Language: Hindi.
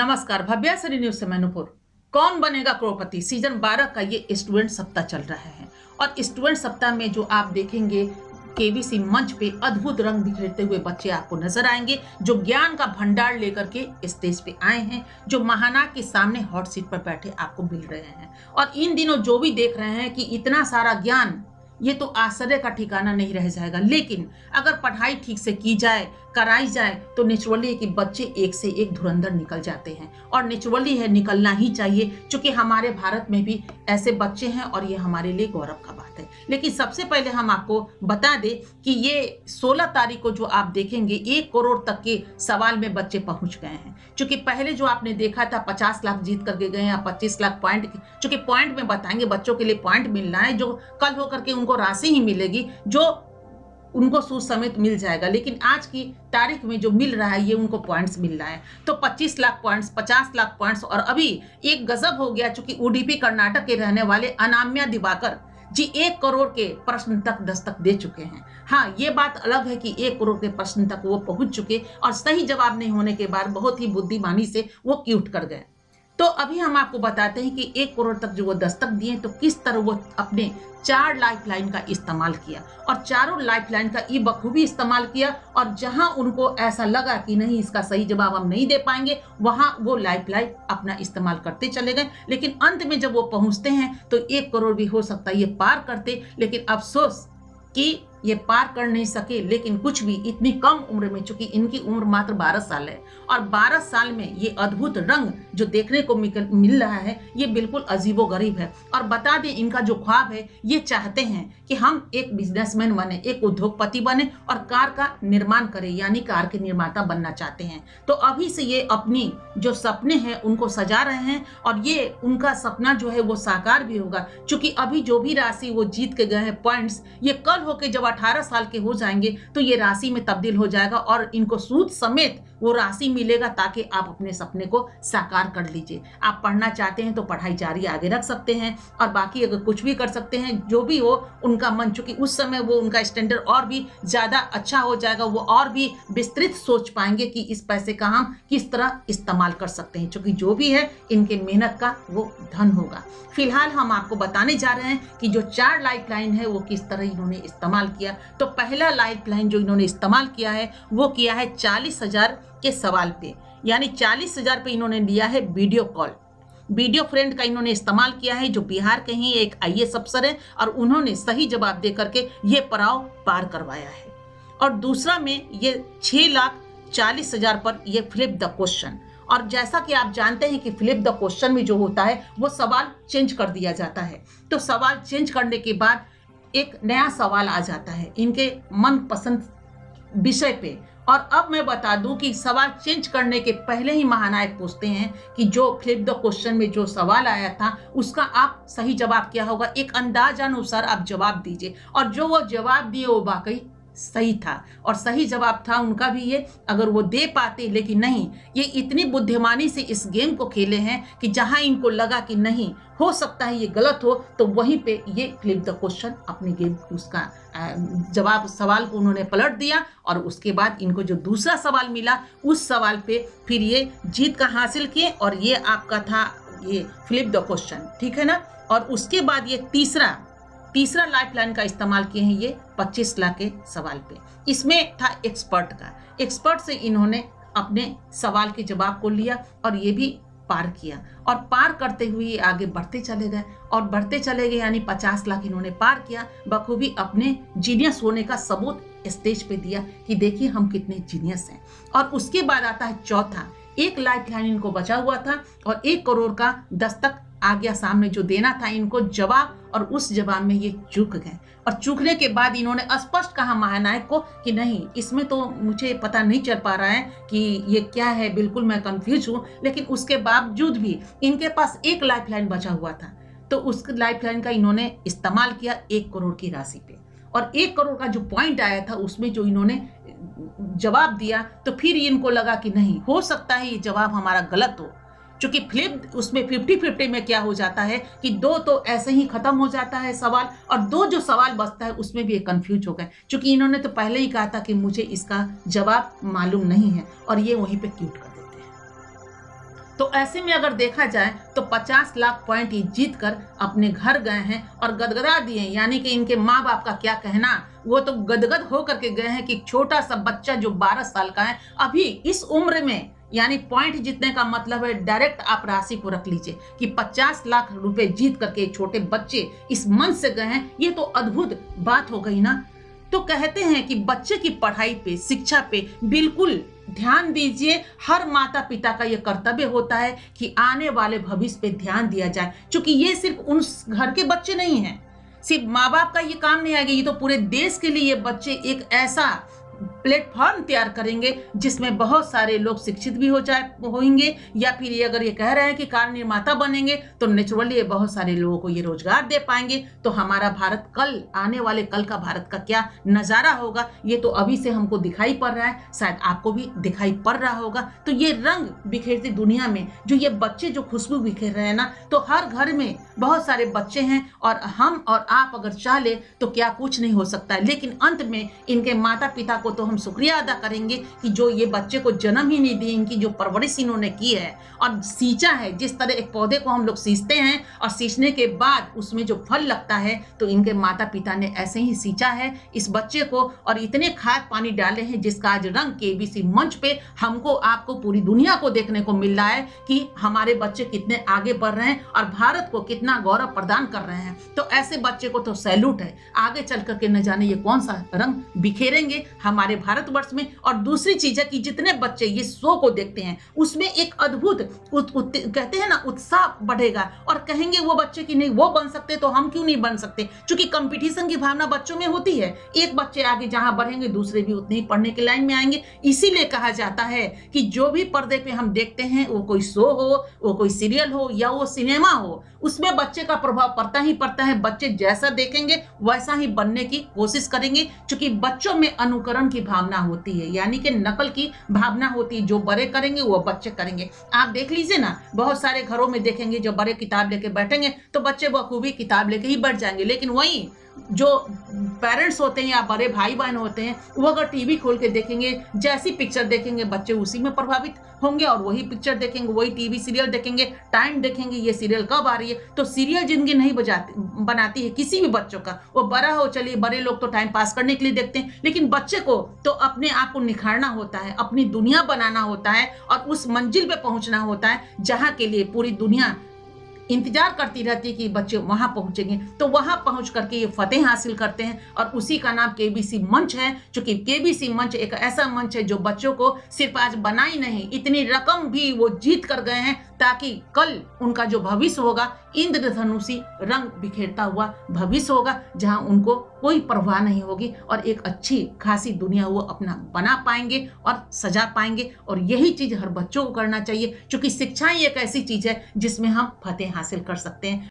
नमस्कार, भव्यासरी न्यूज से मैं नूपुर। कौन बनेगा करोड़पति सीजन 12 का ये स्टूडेंट सप्ताह चल रहा है और स्टूडेंट सप्ताह में जो आप देखेंगे केबीसी मंच पे अद्भुत रंग बिखेरते हुए बच्चे आपको नजर आएंगे, जो ज्ञान का भंडार लेकर के स्टेज पे आए हैं, जो महानायक के सामने हॉट सीट पर बैठे आपको मिल रहे हैं। और इन दिनों जो भी देख रहे हैं कि इतना सारा ज्ञान, ये तो आश्चर्य का ठिकाना नहीं रह जाएगा। लेकिन अगर पढ़ाई ठीक से की जाए, कराई जाए, तो नेचुरली है कि बच्चे एक से एक धुरंधर निकल जाते हैं और नेचुरली है निकलना ही चाहिए, क्योंकि हमारे भारत में भी ऐसे बच्चे हैं और ये हमारे लिए गौरव का बात है। लेकिन सबसे पहले हम आपको बता दें कि ये 16 तारीख को जो आप देखेंगे 1 करोड़ तक के सवाल में बच्चे पहुंच गए हैं। क्योंकि पहले जो आपने देखा था 50 लाख जीत करके गए या 25 लाख पॉइंट, चूंकि पॉइंट में बताएंगे बच्चों के लिए पॉइंट मिलना है, जो कल होकर के उनको राशि ही मिलेगी जो उनको सूद समेत मिल जाएगा। लेकिन आज की तारीख में जो मिल रहा है ये उनको पॉइंट्स मिल रहा है, तो 25 लाख पॉइंट्स, 50 लाख पॉइंट्स। और अभी एक गजब हो गया, चूंकि उडुपी कर्नाटक के रहने वाले अनाम्या दिवाकर जी 1 करोड़ के प्रश्न तक दस्तक दे चुके हैं। हाँ, ये बात अलग है कि 1 करोड़ के प्रश्न तक वो पहुंच चुके और सही जवाब नहीं होने के बाद बहुत ही बुद्धिमानी से वो क्यूट कर गए। तो अभी हम आपको बताते हैं कि 1 करोड़ तक जो वो दस्तक दिए, तो किस तरह वो अपने 4 लाइफलाइन का इस्तेमाल किया और चारों लाइफलाइन का ये बखूबी इस्तेमाल किया। और जहां उनको ऐसा लगा कि नहीं इसका सही जवाब हम नहीं दे पाएंगे, वहां वो लाइफलाइन अपना इस्तेमाल करते चले गए। लेकिन अंत में जब वो पहुंचते हैं तो 1 करोड़ भी हो सकता है ये पार करते, लेकिन अफसोस कि ये पार कर नहीं सके। लेकिन कुछ भी इतनी कम उम्र में, चूंकि इनकी उम्र मात्र 12 साल है और 12 साल में ये अद्भुत रंग जो देखने को मिल रहा है ये बिल्कुल अजीबोगरीब है। और बता दें इनका जो ख्वाब है, ये चाहते हैं कि हम एक बिजनेसमैन बने, एक उद्योगपति बने और कार का निर्माण करें, यानी कार के निर्माता बनना चाहते हैं। तो अभी से ये अपनी जो सपने हैं उनको सजा रहे हैं और ये उनका सपना जो है वो साकार भी होगा। चूंकि अभी जो भी राशि वो जीत के गए हैं पॉइंट्स, ये कल होके जब 18 साल के हो जाएंगे तो ये राशि में तब्दील हो जाएगा और इनको सूद समेत वो राशि मिलेगा, ताकि आप अपने सपने को साकार कर लीजिए। आप पढ़ना चाहते हैं तो पढ़ाई जारी आगे रख सकते हैं और बाकी अगर कुछ भी कर सकते हैं, जो भी हो उनका मन, चूंकि उस समय वो उनका स्टैंडर्ड और भी ज्यादा अच्छा हो जाएगा, वो और भी विस्तृत सोच पाएंगे कि इस पैसे का हम किस तरह इस्तेमाल कर सकते हैं, क्योंकि जो भी है इनके मेहनत का वो धन होगा। फिलहाल हम आपको बताने जा रहे हैं कि जो 4 लाइफलाइन है वो किस तरह इन्होंने इस्तेमाल किया। तो पहला लाइफलाइन जो इन्होंने इस्तेमाल किया है वो किया है 40,000 के सवाल पे, यानी 40,000 पे इन्होंने लिया है वीडियो कॉल। वीडियो फ्रेंड का इन्होंने इस्तेमाल किया है, जो बिहार के ही एक IAS अफसर है और उन्होंने सही जवाब दे करके ये पड़ाव पार करवाया है। और दूसरा में ये 6,40,000 पर ये फ्लिप द क्वेश्चन। और जैसा कि आप जानते हैं कि फ्लिप द क्वेश्चन में जो होता है वो सवाल चेंज कर दिया जाता है, तो सवाल चेंज करने के बाद एक नया सवाल आ जाता है इनके मनपसंद विषय पे। और अब मैं बता दूं कि सवाल चेंज करने के पहले ही महानायक पूछते हैं कि जो फ्लिप द क्वेश्चन में जो सवाल आया था उसका आप सही जवाब क्या होगा, एक अंदाजानुसार आप जवाब दीजिए। और जो वो जवाब दिए वो वाकई सही था और सही जवाब था उनका भी ये, अगर वो दे पाते। लेकिन नहीं, ये इतनी बुद्धिमानी से इस गेम को खेले हैं कि जहां इनको लगा कि नहीं हो सकता है ये गलत हो, तो वहीं पे ये फ्लिप द क्वेश्चन अपने गेम उसका जवाब सवाल को उन्होंने पलट दिया। और उसके बाद इनको जो दूसरा सवाल मिला उस सवाल पे फिर ये जीत का हासिल किए और ये आपका था ये फ्लिप द क्वेश्चन, ठीक है ना। और उसके बाद ये तीसरा लाइफलाइन का इस्तेमाल किए हैं ये 25 लाख के सवाल पे। इसमें था एक्सपर्ट से इन्होंने अपने सवाल के जवाब को लिया और ये भी पार किया। और पार करते हुए ये आगे बढ़ते चले गए यानी 50 लाख इन्होंने पार किया, बखूबी अपने जीनियस होने का सबूत स्टेज पे दिया कि देखिए हम कितने जीनियस हैं। और उसके बाद आता है चौथा, 1 लाइफलाइन इनको बचा हुआ था और 1 करोड़ का दस्तक आ गया सामने, जो देना था इनको जवाब, और उस जवाब में ये चूक गए। और चूकने के बाद इन्होंने स्पष्ट कहा महानायक को कि नहीं, इसमें तो मुझे पता नहीं चल पा रहा है कि ये क्या है, बिल्कुल मैं कंफ्यूज हूँ। लेकिन उसके बावजूद भी इनके पास 1 लाइफलाइन बचा हुआ था, तो उस लाइफलाइन का इन्होंने इस्तेमाल किया 1 करोड़ की राशि पे। और 1 करोड़ का जो पॉइंट आया था उसमें जो इन्होंने जवाब दिया, तो फिर इनको लगा कि नहीं हो सकता है ये जवाब हमारा गलत हो, क्योंकि फ्लिप उसमें 50-50 में क्या हो जाता है कि 2 तो ऐसे ही खत्म हो जाता है सवाल, और 2 जो सवाल बचता है उसमें भी कंफ्यूज हो गए, क्योंकि इन्होंने तो पहले ही कहा था कि मुझे इसका जवाब मालूम नहीं है, और ये वहीं पे क्यूट कर देते हैं। तो ऐसे में अगर देखा जाए तो 50 लाख पॉइंट ये जीत कर अपने घर गए हैं और गदगदा दिए, यानी कि इनके माँ बाप का क्या कहना, वो तो गदगद होकर के गए हैं कि छोटा सा बच्चा जो 12 साल का है अभी इस उम्र में, यानी पॉइंट जीतने का मतलब है डायरेक्ट आप राशि को रख लीजिए कि 50 लाख रुपए जीत करके छोटे बच्चे इस मंच से गए हैं। ये तो अद्भुत बात हो गई ना। तो कहते हैं कि बच्चे की पढ़ाई पे, शिक्षा पे बिल्कुल ध्यान दीजिए। हर माता पिता का यह कर्तव्य होता है कि आने वाले भविष्य पे ध्यान दिया जाए, क्योंकि ये सिर्फ उन घर के बच्चे नहीं हैं, सिर्फ माँ बाप का ये काम नहीं आएगा, ये तो पूरे देश के लिए ये बच्चे एक ऐसा प्लेटफॉर्म तैयार करेंगे जिसमें बहुत सारे लोग शिक्षित भी होंगे, या फिर ये अगर ये कह रहे हैं कि कार निर्माता बनेंगे तो नेचुरली ये बहुत सारे लोगों को ये रोजगार दे पाएंगे। तो हमारा भारत कल, आने वाले कल का भारत का क्या नजारा होगा, ये तो अभी से हमको दिखाई पड़ रहा है, शायद आपको भी दिखाई पड़ रहा होगा। तो ये रंग बिखेरती दुनिया में जो ये बच्चे जो खुशबू बिखेर रहे हैं ना, तो हर घर में बहुत सारे बच्चे हैं और हम और आप अगर चाह ले तो क्या कुछ नहीं हो सकता है। लेकिन अंत में इनके माता पिता को तो हम शुक्रिया अदा करेंगे कि जो ये बच्चे को जन्म ही नहीं दी, इनकी जो परवरिश इन्होंने की है और सींचा है। जिस तरह एक पौधे को हम लोग सींचते हैं और सींचने के बाद उसमें जो फल लगता है, तो इनके माता पिता ने ऐसे ही सींचा है इस बच्चे को और इतने खाद पानी डाले हैं जिसका आज रंग केबीसी मंच पे हमको, आपको, पूरी दुनिया को देखने को मिल रहा है कि हमारे बच्चे कितने आगे बढ़ रहे हैं और भारत को कितना गौरव प्रदान कर रहे हैं। तो ऐसे बच्चे को तो सैल्यूट है। आगे चल करके न जाने ये कौन सा रंग बिखेरेंगे हमारे भारतवर्ष में। और दूसरी चीज है कि जितने बच्चे ये शो को देखते हैं उसमें एक अद्भुत कहते हैं ना उत्साह बढ़ेगा और कहेंगे वो बच्चे कि नहीं वो बन सकते तो हम क्यों नहीं बन सकते, क्योंकि कंपटीशन की भावना बच्चों में होती है। एक बच्चे आगे जहां बढ़ेंगे दूसरे भी उतने ही पढ़ने की लाइन में आएंगे। इसीलिए कहा जाता है कि जो भी पर्दे पे हम देखते हैं, वो कोई शो हो, वो कोई सीरियल हो या वो सिनेमा हो, उसमें बच्चे का प्रभाव पड़ता ही पड़ता है। बच्चे जैसा देखेंगे वैसा ही बनने की कोशिश करेंगे, क्योंकि बच्चों में अनुकरण की भावना होती है, यानी कि नकल की भावना होती है। जो बड़े करेंगे वो बच्चे करेंगे। आप देख लीजिए ना, बहुत सारे घरों में देखेंगे जो बड़े किताब लेके बैठेंगे तो बच्चे बखूबी किताब लेके ही बैठ जाएंगे, लेकिन वहीं जो पेरेंट्स होते हैं या बड़े भाई बहन होते हैं वो अगर टीवी खोल के देखेंगे, जैसी पिक्चर देखेंगे बच्चे उसी में प्रभावित होंगे और वही पिक्चर देखेंगे, वही टीवी सीरियल देखेंगे, टाइम देखेंगे ये सीरियल कब आ रही है। तो सीरियल जिंदगी नहीं बनाती है किसी भी बच्चों का, वो बड़ा हो, चलिए बड़े लोग तो टाइम पास करने के लिए देखते हैं, लेकिन बच्चे को तो अपने आप को निखारना होता है, अपनी दुनिया बनाना होता है और उस मंजिल पे पहुंचना होता है जहां के लिए पूरी दुनिया इंतजार करती रहती है कि बच्चे वहां पहुंचेंगे। तो वहां पहुंच करके ये फतेह हासिल करते हैं और उसी का नाम केबीसी मंच है। क्योंकि केबीसी मंच एक ऐसा मंच है जो बच्चों को सिर्फ आज बनाई नहीं, इतनी रकम भी वो जीत कर गए हैं ताकि कल उनका जो भविष्य होगा इंद्रधनुषी रंग बिखेरता हुआ भविष्य होगा, जहां उनको कोई परवाह नहीं होगी और एक अच्छी खासी दुनिया वो अपना बना पाएंगे और सजा पाएंगे। और यही चीज हर बच्चों को करना चाहिए, क्योंकि शिक्षा ही एक ऐसी चीज है जिसमें हम फतेह हासिल कर सकते हैं।